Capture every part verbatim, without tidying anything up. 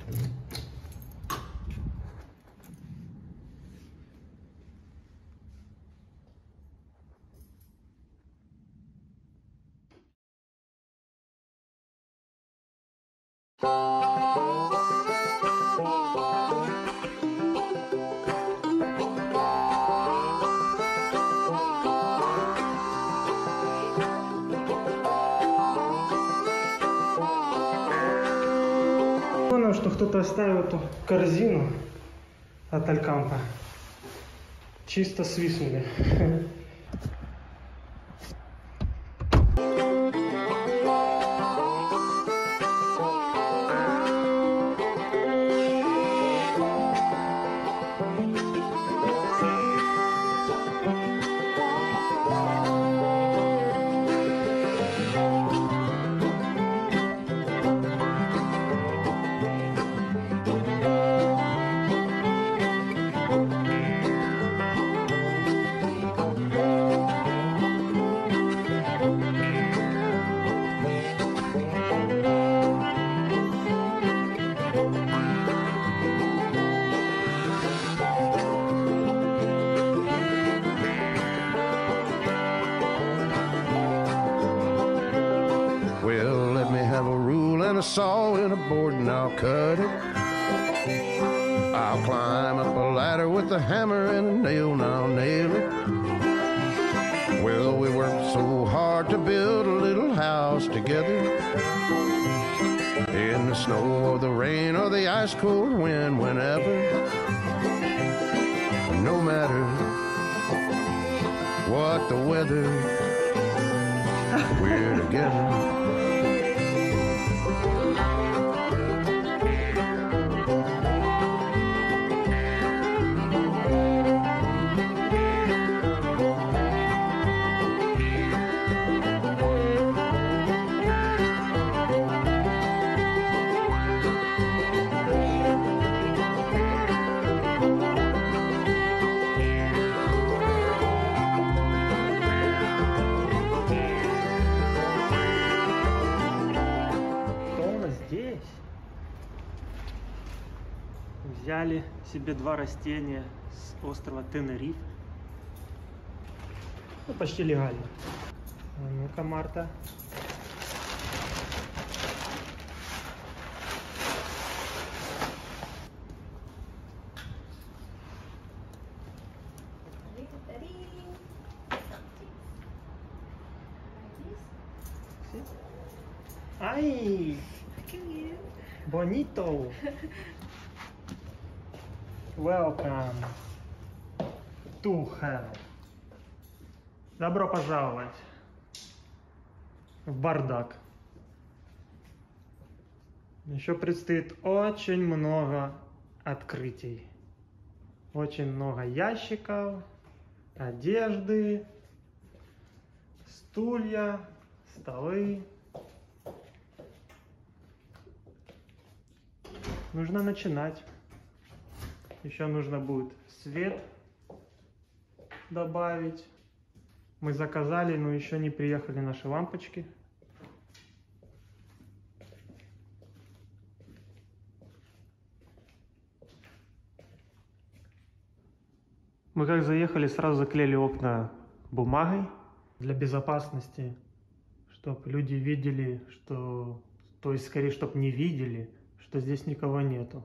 Понял, что кто-то оставил эту корзину от Алькампа. Чисто свистнули. Saw in a board and I'll cut it. I'll climb up a ladder with a hammer and a nail and I'll nail it. Well, we worked so hard to build a little house together. In the snow or the rain or the ice cold wind, whenever. No matter what the weather, we're together. Взяли себе два растения с острова Тенерифе. Ну, почти легально. А ну-ка, Марта. Ай! Bonito! Welcome to hell. Добро пожаловать в бардак. Еще предстоит очень много открытий. Очень много ящиков, одежды, стулья, столы. Нужно начинать. Еще нужно будет свет добавить. Мы заказали, но еще не приехали наши лампочки. Мы как заехали, сразу заклеили окна бумагой для безопасности, чтобы люди видели, что, то есть скорее, чтобы не видели, что здесь никого нету.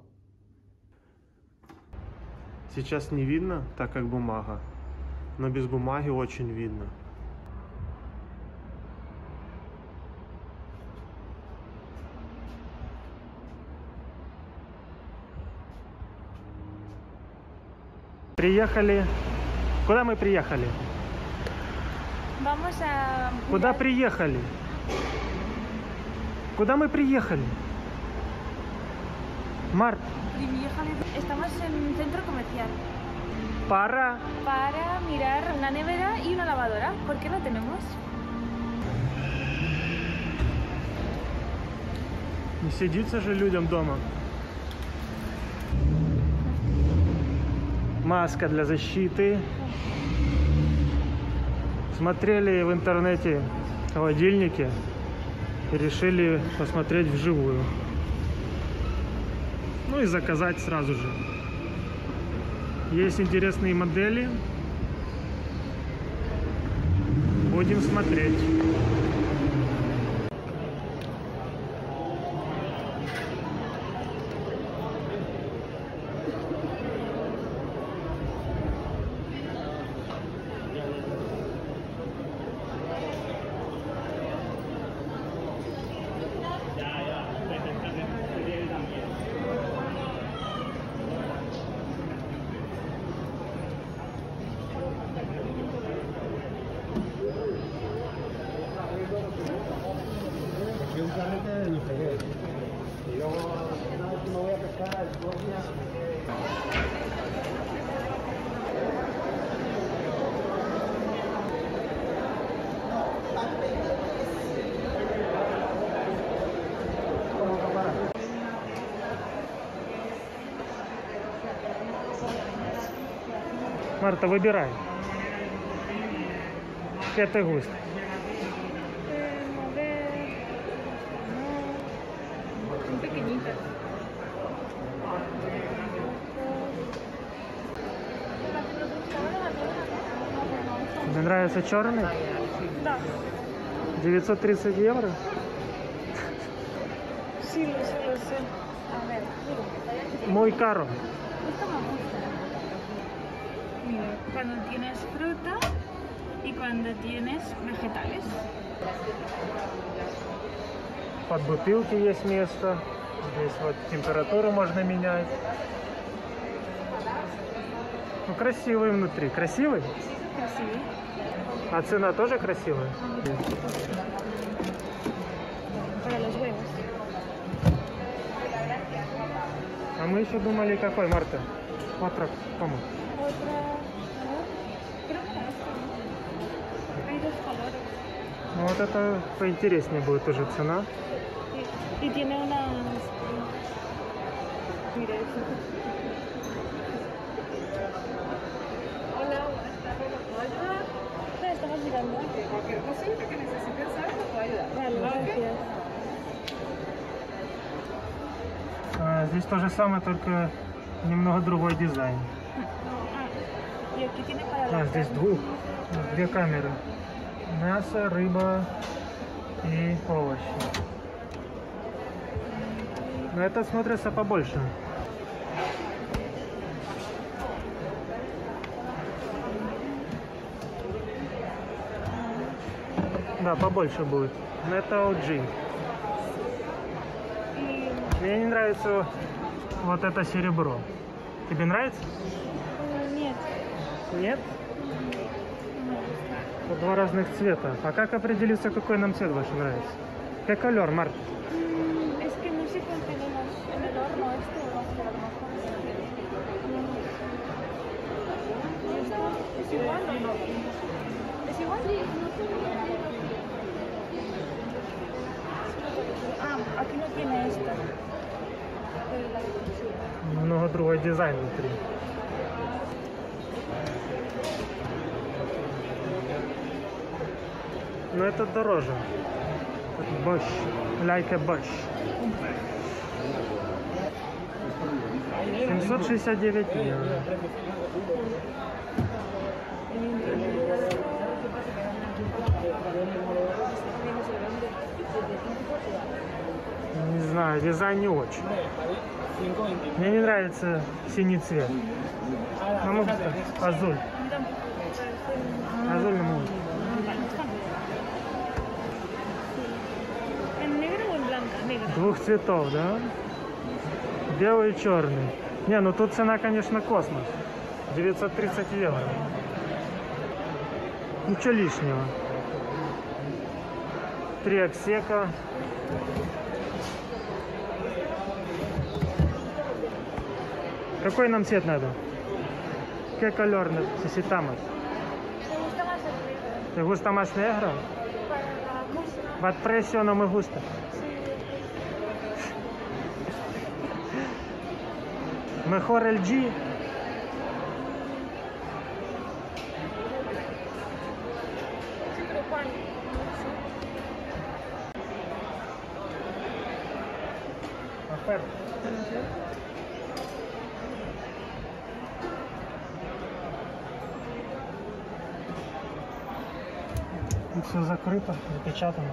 Сейчас не видно, так как бумага, но без бумаги очень видно. Приехали. Куда мы приехали? Vamos a... Куда приехали? Куда мы приехали? Март. Estamos en un centro comercial. Para. Para mirar una nevera y una lavadora. ¿Por qué no tenemos? Не сидится же людям дома. Маска для защиты. Смотрели в интернете холодильники и решили посмотреть вживую. Ну и заказать сразу же. Есть интересные модели. Будем смотреть. Марта, выбирай. ¿Qué te gusta? A ver. No. Son pequeñitas. Тебе нравится черный? Да. девятьсот тридцать евро? Sí, lo sé, lo sé. A ver. Muy caro. Esto me gusta. Mira, cuando tienes fruta y cuando tienes vegetales. Под бутылки есть место. Здесь вот температуру можно менять. Ну, красивый внутри. Красивый? Красивый. А цена тоже красивая? Para los huevos. А мы еще думали, какой, Марта? Отрок, кому? Otra. A ver. Creo que esta, ¿no? Hay dos colores. Ну, вот это поинтереснее будет уже цена. Y, y tiene unas. Mira eso. Hola, buenas tardes, ¿lo puedo ayudar? Sí, estamos mirando. Cualquier cosita que necesiten saber, lo puedo ayudar. Vale, gracias. А, здесь то же самое, только немного другой дизайн. Ah, y aquí tiene para А, la здесь carne. двух, две камеры. Мясо, рыба и овощи. Но это смотрится побольше. Да, побольше будет. Но это о джи. Y Мне не нравится вот это серебро. Тебе нравится? mm, нет. Нет? No me gusta. Это два разных цвета. А как определиться, какой нам цвет больше нравится? ¿Qué color, Marta? Mm, Es que no sé cuál tenemos en el horno este o este, a lo mejor. No. ¿Y esto es igual o no? ¿Es igual? Ah, aquí no tiene esto. Немного другой дизайн внутри. Но это дороже. Bosch. Like a Bosch. семьсот шестьдесят девять евро. Не знаю, дизайн не очень. Мне не нравится синий цвет. Нам нужно азуль. Азуль нам нужен. ¿En negro o en blanca? Negro. Двух цветов, да? Белый и черный. Не, ну тут цена, конечно, космос. девятьсот тридцать евро. Ничего лишнего. Три отсека. Какой нам цвет надо? ¿Qué color necesitamos? ¿Te gusta más ¿Te gusta más el negro? negro? Para la cosa. What precio no me gusta? Mejor el G. Sí, pero ¿cuál? Oferta. все закрыто, запечатано.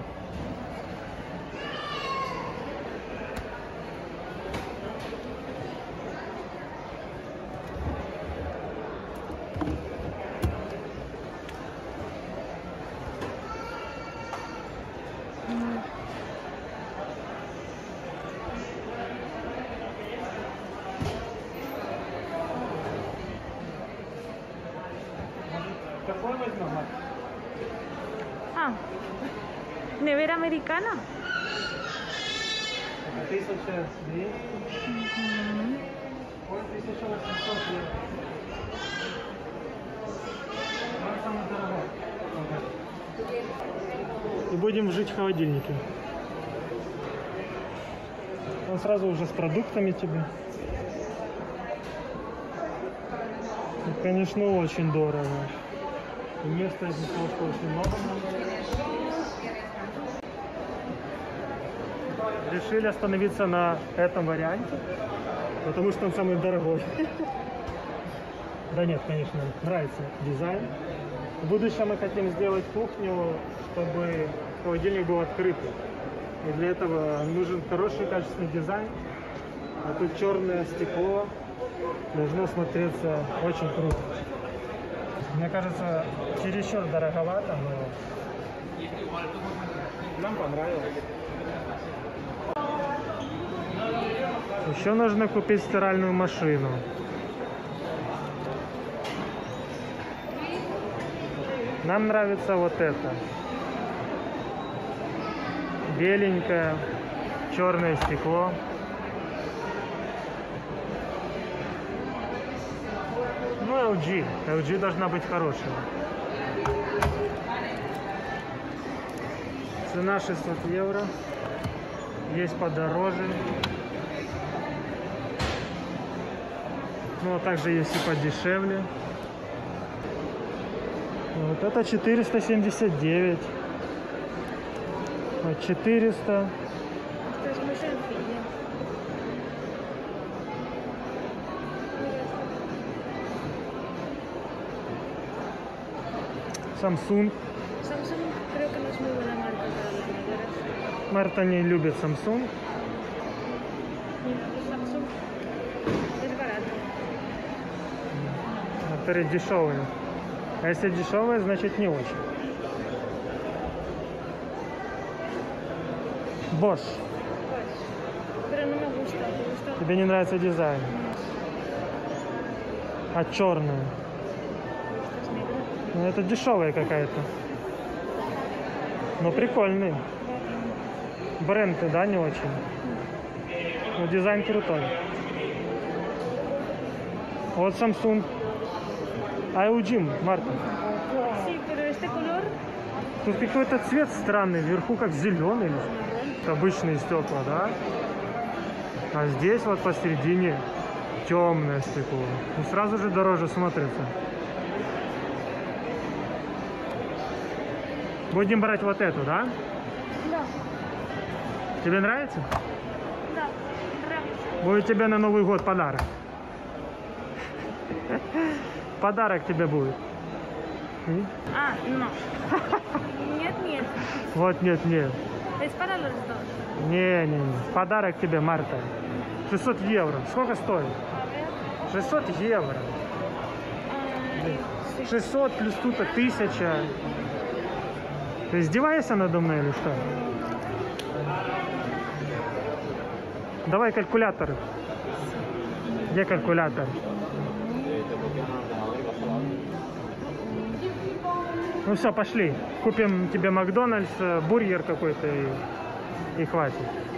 Какой возьмем? Ah, nevera americana. тысяча двести. Ой, тысяча восемьсот евро. Он самый дорогой. И будем жить в холодильнике. Он сразу уже с продуктами тебе. И, конечно, очень дорого. И места из-за того, что очень много. Решили остановиться на этом варианте, потому что он самый дорогой. Да нет, конечно, нравится дизайн. В будущем мы хотим сделать кухню, чтобы холодильник был открытый. И для этого нужен хороший качественный дизайн. А тут черное стекло должно смотреться очень круто. Мне кажется, чересчур дороговато, но нам понравилось. Еще нужно купить стиральную машину. Нам нравится вот это. Беленькое, черное стекло. Ну, эл джи. эл джи должна быть хорошая. Цена шестьсот евро. Есть подороже. Ну, а также есть и подешевле. Вот это четыреста семьдесят девять. Вот четыреста. Esto es muy sencillo. Samsung. Samsung creo que no es muy buena marca para las neveras. Марта не любит Samsung. Samsung es barato. Которые дешевые. А если дешевые, значит не очень. Bosch. Pues, pero no me gusta, me gusta. Тебе не нравится дизайн? А черная? Esta es negra. Ну, это дешевая какая-то. Но прикольный. Бренд, да, не очень. Но дизайн крутой. Вот Samsung. А эл джи, Марта. Sí, pero este color Тут какой-то цвет странный. Вверху как зеленый. Обычные стекла, да? А здесь вот посередине темное стекло. И сразу же дороже смотрится. Будем брать вот эту, да? Да, Тебе нравится? да, нравится. Будет тебе на Новый год подарок. Подарок тебе будет. М? Ah, no. Нет, нет. Вот, нет, нет. Es para los dos. Не, не, не. Подарок тебе, Марта. шестьсот евро. Сколько стоит? A ver. шестьсот евро. Ah, sí. шестьсот плюс тут тысяча. Ты издеваешься надо мной или что? Давай калькулятор. Где калькулятор? Ну все, пошли. Купим тебе Макдональдс, бургер какой-то и, и хватит.